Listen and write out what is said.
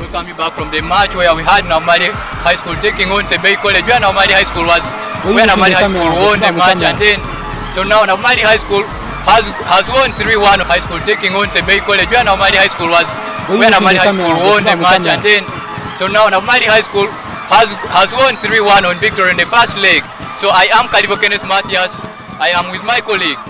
School coming back from the match where we had Naumari High School taking on Sebei College. Where Naumari High School was, where Naumari High School won the match, and then so now Naumari High School has won 3-1. High School taking on Sebei College. Where Naumari High School was, where Naumari High School won the match, and then so now Naumari High School has won 3-1 on victory in the first leg. So I am Kalivo Kenneth Matthias. I am with my colleague